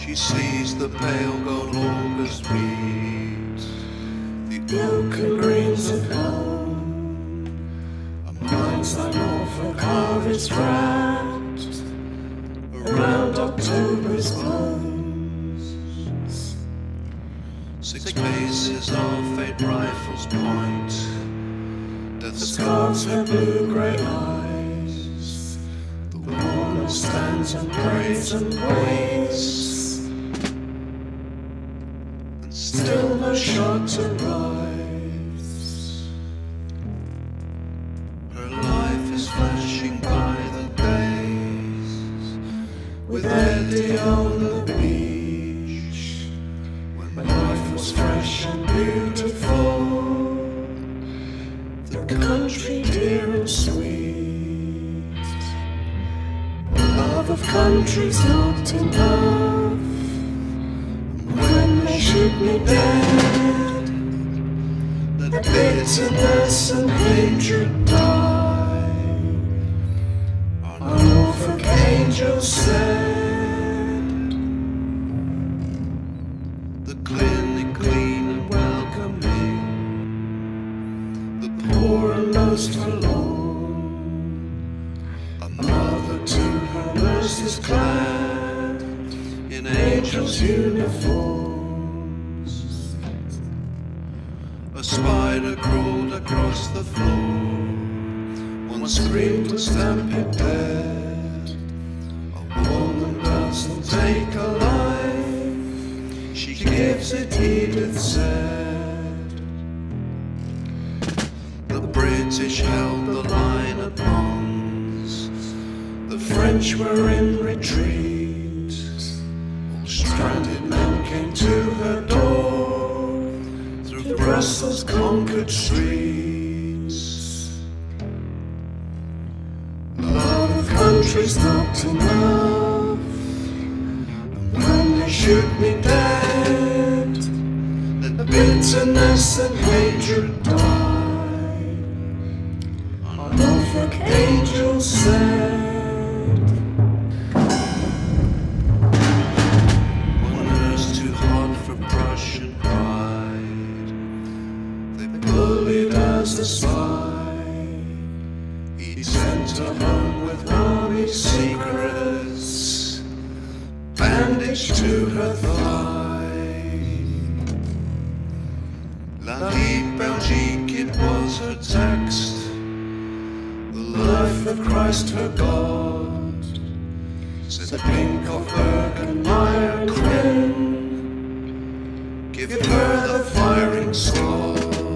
She sees the pale gold August weeds, the oak and greens of home, amongst thy Norfolk harvest wrapped around October's bones. 6 paces of faint rifles point, death Scarves her blue-grey eyes, the warner stands and prays and waits, and still no shot arrives. Her life is flashing by the days, with Eddie on the beach, when life was fresh and beautiful, the country dear and sweet. Love of country's not enough, when they shoot me dead, that bitterness and hatred die. Our Norfolk angel said, the clinic clean and welcoming, the poor and most forlorn, a mother to her nurses clad in angels' uniforms. A spider crawled across the floor, one screamed to stamp it dead. A woman doesn't take a life, She gives it, Edith said. The British held the line at Mons, The French were in retreat, all stranded men came to her door, through Brussels' conquered streets. Love of country's not enough, and when they shoot me dead, that bitterness and hatred die. Our Norfolk angel said, one earth's too hot for Prussian pride. They bullied as a spy, he sent her home with army secrets bandaged to her thigh. La Ligue Belgique, it was her text, The life of Christ her God, said the pink of Berg and Meyer Quinn, give give her the firing squad.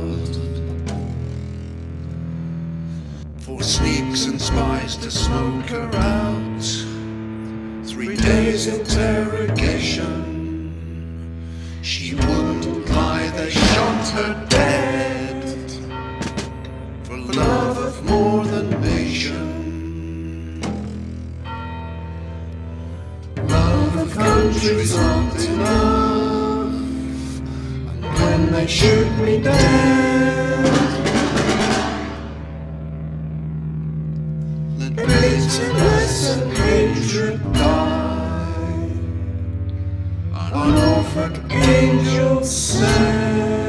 for sneaks and spies to smoke her out. 3 Days interrogation, she wouldn't lie, they shot her dead, for love of more than nation. love of country's not enough, and when they shoot me dead, Let bitterness and hatred die. Our Norfolk angel said,